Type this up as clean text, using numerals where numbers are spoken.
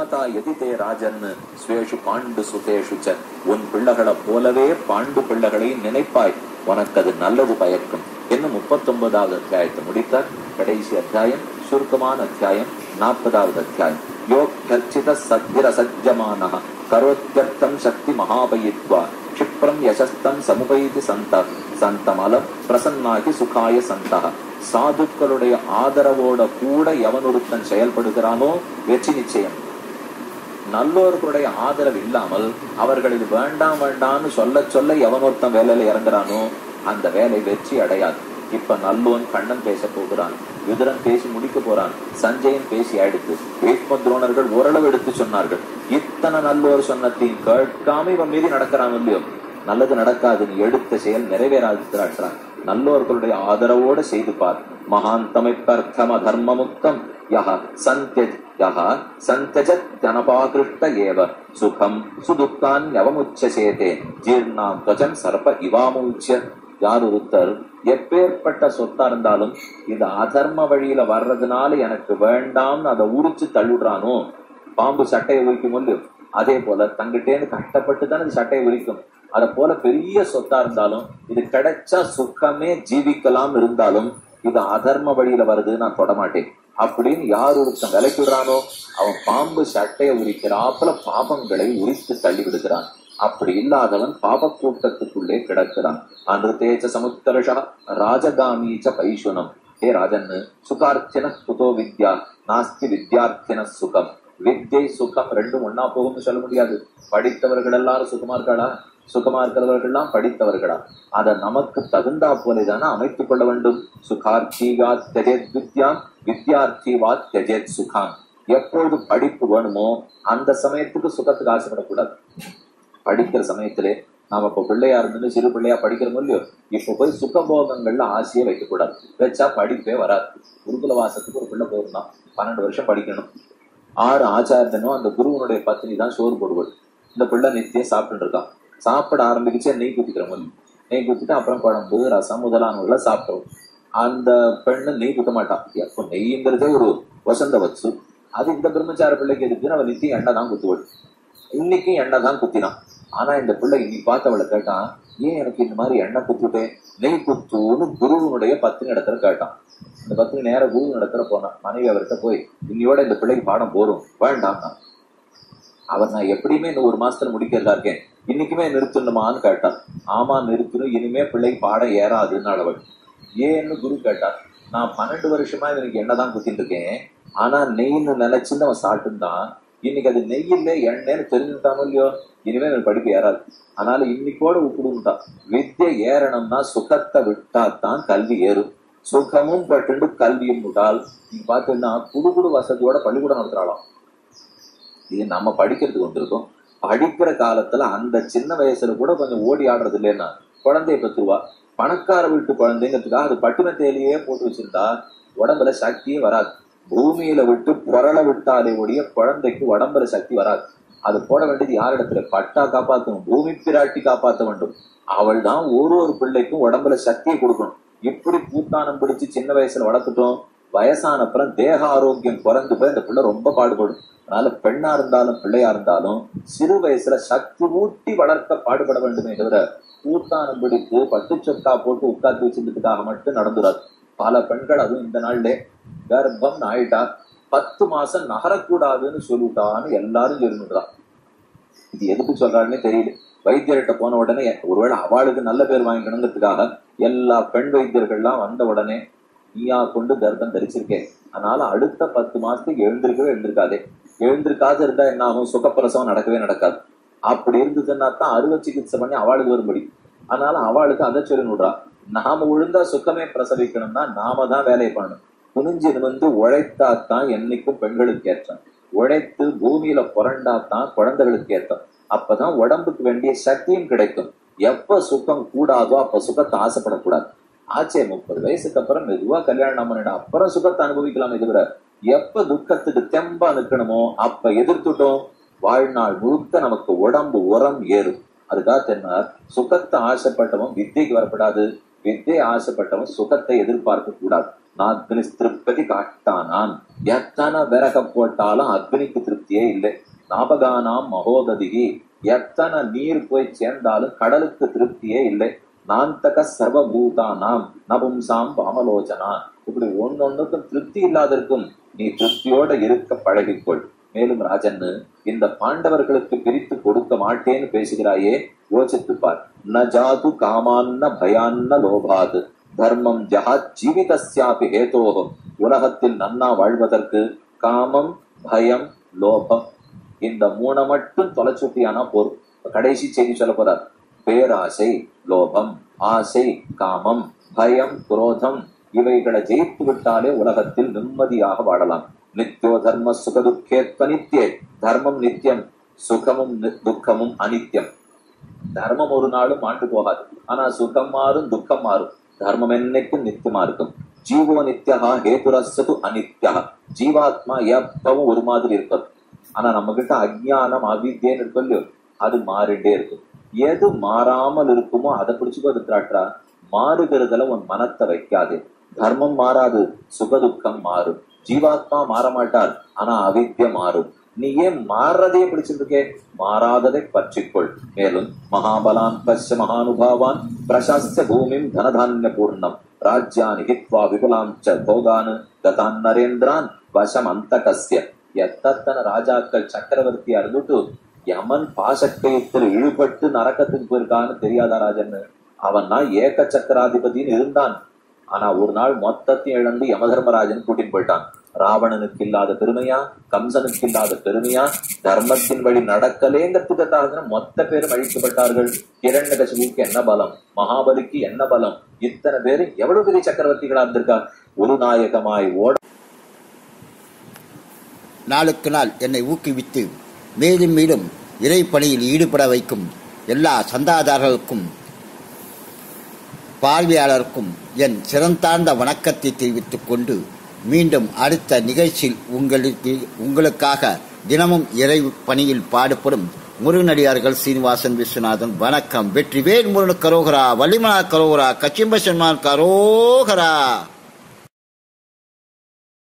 மாதா எதிதே Rajan ஸ்வேஷு bond சுதேஷுச்ச, உன் பிள்ளைகளை போலவே பாண்டு பிள்ளைகளை நினைப்பாய், உனக்கு அது நல்லது பயக்கும் என்று 39வது அத்தியாயத்தை முடித்தார். கடைசி அத்தியாயம் சுருக்கமான அத்தியாயம் 40வது அத்தியாயம். யோக்யர்ச்சித சத்விர சஜ்ஜமானஹ கரோத்யர்த்தம் சக்தி மகாபயித்வா க்ஷிப்ரம் யசஸ்தம் சமுபைதி சந்த சந்தமலம் பிரசன்னாகி சுகாய சந்தஹ. சாதுக்களுடைய ஆதரவோட கூட எவனொருத்தன் செயல்படுகிறானோ வெற்றி நிச்சயம். நல்லோர்களுடைய ஆதரவு இல்லாமல் அவர்களில் வேண்டாம் வேண்டாம்னு சொல்ல சொல்ல எவனொருத்தன் வேலையில இறங்குறானோ அந்த வேலை வெற்றி அடையாது. இப்ப நல்லோன் கண்ணன் பேச போகிறான், விதுரன் பேசி முடிக்க போறான், சஞ்சயன் பேசி ஆயிடுத்து, பீஷ்மத்ரோணர்கள் ஓரளவு எடுத்து சொன்னார்கள். இத்தனை நல்லோர் சொன்னத்தையும் கேட்காம இவன் மீறி நடக்கிறான் இல்லையோ, நல்லது நடக்காது, நீ எடுத்த செயல் நிறைவேறாது காட்டுறான். நல்லோர்களுடைய ஆதரவோட செய்து பார். மகாந்தமைப்பர்த்தம தர்ம முக்தம் யஹ சந்தஜத் ஜனபாகிருஷ்ட ஏவ சுகம் சுதுக்கான் யவமுச்சசேதே ஜீர்ணாம் துவஜம் சர்ப இவாமுச்சிய. யார் ஒருத்தர் எப்பேற்பட்ட சொத்தா இருந்தாலும் இது அதர்ம வழியில வர்றதுனால எனக்கு வேண்டாம்னு அதை உரிச்சு தள்ளுடுறானோ, பாம்பு சட்டையை உரிக்கும் போது அதே போல தங்கிட்டேன்னு கஷ்டப்பட்டு தான் இது சட்டையை உரிக்கும். அதை போல பெரிய சொத்தா இருந்தாலும் இது கிடைச்சா சுகமே ஜீவிக்கலாம் இருந்தாலும் இது அதர்ம வழியில வருது, நான் தொடமாட்டேன் அப்படின்னு யார் ஒருத்தன் விலைக்கிடுறானோ அவன் பாம்பு சட்டையை உரிக்கிறாப்புல பாபங்களை உரித்து தள்ளி விடுகிறான். அப்படி இல்லாதவன் பாப கூட்டத்துக்குள்ளே கிடக்கிறான். அன்றுதேச்ச சமுத்தரஷா ராஜகாமீச்ச பைஷுனம். ஹே ராஜன்னு, சுகார்த்தின குதோ வித்யா நாஸ்தி வித்யார்த்தின சுகம். வித்யை சுகம் ரெண்டும் ஒன்னா போகும்னு சொல்ல முடியாது. படித்தவர்கள் எல்லாரும் சுகமா இருக்காளா? சுகமா இருக்கிறவர்கள்லாம் படித்தவர்களா? அதை நமக்கு தகுந்தா போலதானே அமைத்துக் கொள்ள வேண்டும். சுகார்த்திவா தியஜேத் வித்யா வித்யார்த்திவா தியஜேத் சுகான். எப்பொழுது படிப்பு வேணுமோ அந்த சமயத்துக்கு சுகத்துக்கு ஆசைப்படக்கூடாது. படிக்கிற சமயத்திலே நாம இப்ப பிள்ளையா இருந்து சிறு பிள்ளையா படிக்கிறோம் இல்லையோ, இப்ப போய் சுகபோகங்கள்ல ஆசையே வைக்கக்கூடாது. வச்சா படிப்பே வராது. குருகுல வாசத்துக்கு ஒரு பிள்ளை போயிருந்தான், 12 வருஷம் படிக்கணும். 6 ஆச்சாரியனும் அந்த குருவனுடைய பத்தினி தான் சோறு போடுவாள். இந்த பிள்ளை நித்தியம் சாப்பிட்டு இருக்கான். சாப்பிட ஆரம்பிச்சு நெய் குத்திக்கிற மாதிரி நெய் குத்திட்டு அப்புறம் குழம்பு ரசம் முதலானவர்களை சாப்பிட்டோம். அந்த பெண்ணு நெய் குத்த மாட்டான். எப்போ நெய்ங்கிறதே ஒரு வசந்த வச்சு அது இந்த பிரம்மச்சார பிள்ளைக்கு இருக்குன்னு அவன் நித்தியம் எண்ணெய் தான் குத்துவள். இன்னைக்கும் எண்ணெய் தான் குத்தினான். ஆனா இந்த பிள்ளை இன்னைக்கு பார்த்தவளை கேட்டான், ஏன் எனக்கு இந்த மாதிரி எண்ணெய் குத்துட்டேன், நெய் குத்துன்னு குருவனுடைய பத்தினி இடத்துல கேட்டான். இந்த பத்தினி நேர குருவின் இடத்துல போனான். மனைவி அவர்கிட்ட போய், இன்னையோட இந்த பிள்ளைக்கு பாடம் போரும் வேண்டாம், அவர் நான் எப்படியுமே இன்னும் 1 மாசத்துல முடிக்கிறதா இருக்கேன், இன்னைக்குமே நிறுத்தணுமான்னு கேட்டான். ஆமா நிறுத்தணும், இனிமே பிள்ளைக்கு பாடம் ஏறாதுன்னு அளவள். ஏன்னு குரு கேட்டார். நான் 12 வருஷமா இவனுக்கு எண்ணெய் தான் குத்திட்டு இருக்கேன், ஆனா நெய்ன்னு நினைச்சுன்னு அவன் சாப்பிட்டுதான். இன்னைக்கு அது நெய் இல்லை எண்ணெய்ன்னு தெரிஞ்சுட்டானோ இல்லையோ, இனிமே எனக்கு படிப்பு ஏறாது. அதனால இன்னைக்கோட விட்டுடுட்டான். வித்யை ஏறணும்னா சுகத்தை விட்டாத்தான் கல்வி ஏறும். சுகமும் பட்டு கல்வியும் விட்டால் நீ பாத்தீங்கன்னா குடுகுடு வசதியோட பள்ளிக்கூடம் நடத்துறாளாம். இது நம்ம படிக்கிறதுக்கு வந்திருக்கோம். படிக்கிற காலத்துல அந்த சின்ன வயசுல கூட கொஞ்சம் ஓடி ஆடுறது இல்லைன்னா குழந்தைய பெற்றுவா. பணக்கார வீட்டு குழந்தைங்கிறதுக்காக அது பட்டுனத்தேலியே போட்டு வச்சிருந்தா உடம்புல சக்தியே வராது. பூமியில விட்டு புரள விட்டாலே ஒழிய குழந்தைக்கு உடம்புல சக்தி வராது. அது போட வேண்டியது யாரிடத்துல? பட்டா காப்பாற்றணும், பூமி பிராட்டி காப்பாற்ற வேண்டும். அவள் தான் ஒரு பிள்ளைக்கும் உடம்புல சக்தியை கொடுக்கணும். இப்படி பூத்தானம் பிடிச்சு சின்ன வயசுல வளர்த்துட்டோம், வயசான அப்புறம் தேக ஆரோக்கியம் குறைந்து போய் அந்த பிள்ளை ரொம்ப பாடுபடும். அதனால பெண்ணா இருந்தாலும் பிள்ளையா இருந்தாலும் சிறு வயசுல சக்தி ஊட்டி வளர்க்க பாடுபட வேண்டுமே தவிர பூத்தானம் பிடித்து பட்டு சொக்கா போட்டு உட்காந்து வச்சிருந்ததுக்காக மட்டும் நடந்துடாது. பல பெண்கள் அதுவும் இந்த நாள்ல கர்ப்பம் ஆயிட்டா 10 மாசம் நகரக்கூடாதுன்னு சொல்லிட்டான்னு எல்லாரும் சொல்லிடுறான். இது எதுக்கு சொல்றாருன்னு தெரியல. வைத்தியர்கிட்ட போன உடனே ஒருவேளை அவளுக்கு நல்ல பேர் வாங்கிக்கணுங்கிறதுக்காக எல்லா பெண் வைத்தியர்கள்லாம் வந்த உடனே நீயா கொண்டு கர்ப்பம் தரிச்சிருக்கேன், அதனால அடுத்த 10 மாசத்துக்கு எழுந்திருக்காதே. எழுந்திருக்காது இருந்தா என்ன ஆகும்? சுகப்பிரசவம் நடக்கவே நடக்காது. அப்படி இருந்ததுன்னா தான் அறுவை சிகிச்சை பண்ணி அவளுக்கு வரும்படி. அதனால அவளுக்கு அதை சொல்லி விடுறா. நாம ஒழுங்கா சுகமே பிரசவிக்கணும்னா நாம தான் வேலையை பண்ணணும். குனிஞ்சு உழைத்தாத்தான் என்னைக்கும் பெண்களுக்கு ஏற்றம். உழைத்து பூமியில புரண்டாத்தான் குழந்தைகளுக்கு ஏற்றம். அப்பதான் உடம்புக்கு வேண்டிய சக்தியும் கிடைக்கும். எப்ப சுகம் கூடாதோ அப்ப சுகத்தை ஆசைப்படக்கூடாது. ஆச்சே 30 வயசுக்கு அப்புறம் மெதுவா கல்யாணம் பண்ணிட அப்புறம் சுகத்தை அனுபவிக்கலாம். தவிர எப்ப துக்கத்துக்கு தெம்பா நிற்கணுமோ அப்ப எதிர்த்துட்டோம், வாழ்நாள் முழுக்க நமக்கு உடம்பு உரம் ஏறும். அதுக்காக தென்னார், சுகத்தை ஆசைப்பட்டவன் வித்தைக்கு வரப்படாது, வித்தை ஆசைப்பட்டவன் சுகத்தை எதிர்பார்க்க கூடாது. நாக்னி திருப்தி காட்டானான். எத்தனை விறக போட்டாலும் அக்னிக்கு திருப்தியே இல்லை. நாபகானாம் மகோததிகி, எத்தனை நீர் போய் சேர்ந்தாலும் கடலுக்கு திருப்தியே இல்லை. நாந்தக சர்வபூதானாம் நபும்சாம் பாமலோச்சனா. இப்படி ஒன்னொன்னுக்கும் திருப்தி இல்லாதிருக்கும். நீ திருப்தியோட இருக்க பழகிக்கொள். மேலும் ராஜன்னு, இந்த பாண்டவர்களுக்கு பிரித்து கொடுக்க மாட்டேன்னு பேசுகிறாயே, யோசித்துப்பார். ந ஜாது காமான்ன பயான்ன லோபாது தர்மம் ஜஹாத் ஜீவிதஸ்யாபி ஹேதோகம். உலகத்தில் நன்னா வாழ்வதற்கு காமம், பயம், லோபம், இந்த மூணை மட்டும் தொலைச்சுட்டியானா போரும். கடைசி செய்தி சொல்ல போறார். பேராசை, லோபம், ஆசை, காமம், பயம், குரோதம், இவைகளை ஜெயித்து விட்டாலே உலகத்தில் நிம்மதியாக வாழலாம். நித்யோ தர்ம சுகதுக்கேத்வ நித்தியே. தர்மம் நித்தியம், சுகமும் துக்கமும் அனித்தியம். தர்மம் ஒரு நாளும் மாண்டு போகாது. ஆனா சுகம் மாறும், துக்கம் மாறும். தர்மம் என்னைக்கும் நித்தியமா இருக்கும். ஜீவோ நித்யா ஹேதுரஸ்து அனித்யா. ஜீவாத்மா எப்பவும் ஒரு மாதிரி இருப்பது. ஆனா நம்ம கிட்ட அஜ்ஞானம், அவித்யன்னு இருக்கோ, அது மாறிண்டே இருக்கும். எது மாறாமல் இருக்குமோ அதை பிடிச்சுக்கோ. திராட்டா மாறுகிறதுல உன் மனத்தை வைக்காது. தர்மம் மாறாது, சுகதுக்கம் மாறும். ஜீவாத்மா மாற மாட்டார், ஆனா அவித்ய மாறும். நீ ஏன் மாறுறதே பிடிச்சிருக்கே? மாறாததை பற்றிக்கொள். மேலும் மகாபலான் பஸ்ய மகானுபாவான் பிரசாஸ்ய பூமிம் தனதான்ய பூர்ணம் ராஜ்யான் ஹித்வா விபுலாஞ்ச போகான் கதான் நரேந்திரான் வசம் அந்த கஸ்ய. எத்தனை ராஜாக்கள் சக்கரவர்த்தியா இருந்துட்டு யமன் பாசக்கயத்தில் இழுபட்டு நரக்கத்துக்கு போயிருக்கான்னு தெரியாதா ராஜன்னு? அவன்னா ஏக சக்கராதிபதினு இருந்தான். ஆனா ஒரு நாள் மொத்தத்தையும் இழந்து யமதர்மராஜன் கூட்டின்னு போயிட்டான். ராவணனுக்கு இல்லாத பெருமையா, கம்சனுக்கு இல்லாத பெருமையா, தர்மத்தின் வழி நடக்கலேங்கிறதுக்காக மொத்த பேரும் அழிக்கப்பட்டார்கள். ஹிரண்யகசிபுவுக்கு என்ன பலம், மகாபலிக்கு என்ன பலம், இத்தனை பேரு எவ்வளவு பெரிய சக்கரவர்த்திகளா இருந்திருக்கா. ஒரு நாயகமாய் ஓட நாளுக்கு நாள் என்னை ஊக்குவித்து மேலும் மேலும் இறை பணியில் ஈடுபட வைக்கும் எல்லா சந்தாதாரர்களுக்கும் பார்வையாளருக்கும் என் சிறந்தார்ந்த வணக்கத்தை தெரிவித்துக் கொண்டு மீண்டும் அடுத்த நிகழ்ச்சியில் உங்களுக்காக தினமும் இறை பணியில் பாடுபடும் முருகனடியார்கள் சீனிவாசன் விஸ்வநாதன். வணக்கம். வெற்றிவேல் முருகன் கரோகரா, வள்ளிமலா கரோகரா, கச்சிம்ப சன்மான் கரோகரா.